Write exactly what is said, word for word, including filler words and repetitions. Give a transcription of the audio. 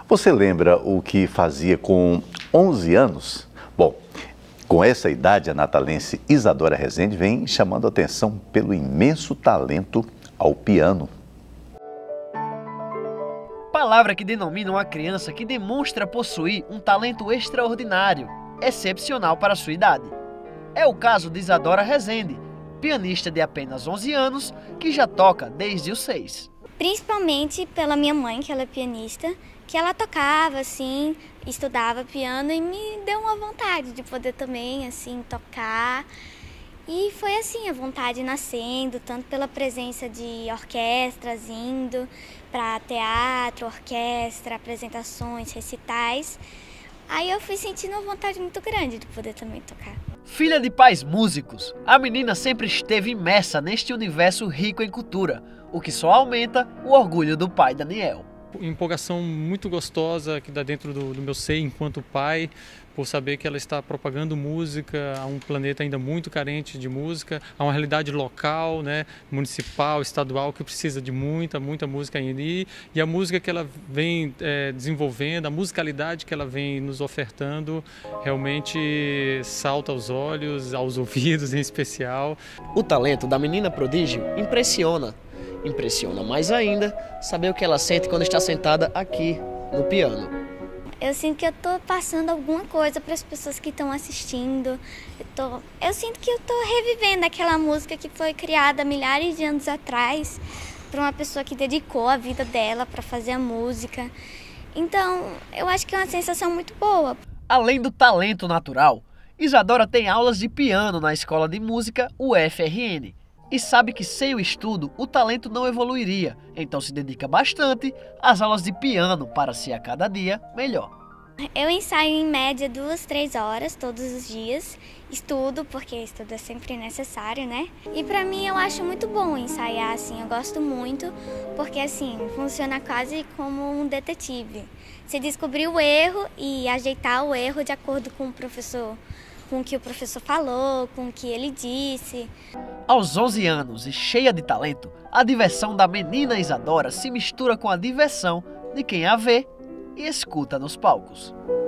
Você lembra o que fazia com onze anos? Bom, com essa idade, a natalense Isadora Rezende vem chamando a atenção pelo imenso talento ao piano. Palavra que denomina uma criança que demonstra possuir um talento extraordinário, excepcional para a sua idade. É o caso de Isadora Rezende, pianista de apenas onze anos, que já toca desde os seis. Principalmente pela minha mãe, que ela é pianista, que ela tocava, assim, estudava piano e me deu uma vontade de poder também, assim, tocar. E foi assim, a vontade nascendo, tanto pela presença de orquestras indo para teatro, orquestra, apresentações, recitais. Aí eu fui sentindo uma vontade muito grande de poder também tocar. Filha de pais músicos, a menina sempre esteve imersa neste universo rico em cultura, o que só aumenta o orgulho do pai Daniel. Empolgação muito gostosa que dá dentro do, do meu ser enquanto pai, por saber que ela está propagando música a um planeta ainda muito carente de música, a uma realidade local, né, municipal, estadual, que precisa de muita, muita música ainda. E, e a música que ela vem é, desenvolvendo, a musicalidade que ela vem nos ofertando, realmente salta aos olhos, aos ouvidos em especial. O talento da menina prodígio impressiona. Impressiona mais ainda saber o que ela sente quando está sentada aqui no piano. Eu sinto que eu estou passando alguma coisa para as pessoas que estão assistindo. Eu, tô, eu sinto que eu estou revivendo aquela música que foi criada milhares de anos atrás por uma pessoa que dedicou a vida dela para fazer a música. Então, eu acho que é uma sensação muito boa. Além do talento natural, Isadora tem aulas de piano na Escola de Música U F R N. E sabe que sem o estudo o talento não evoluiria, então se dedica bastante às aulas de piano para ser a cada dia melhor. Eu ensaio em média duas, três horas todos os dias, estudo, porque estudo é sempre necessário, né? E pra mim eu acho muito bom ensaiar, assim, eu gosto muito, porque assim, funciona quase como um detetive. Você descobrir o erro e ajeitar o erro de acordo com o professor, com o que o professor falou, com o que ele disse. Aos onze anos e cheia de talento, a diversão da menina Isadora se mistura com a diversão de quem a vê e escuta nos palcos.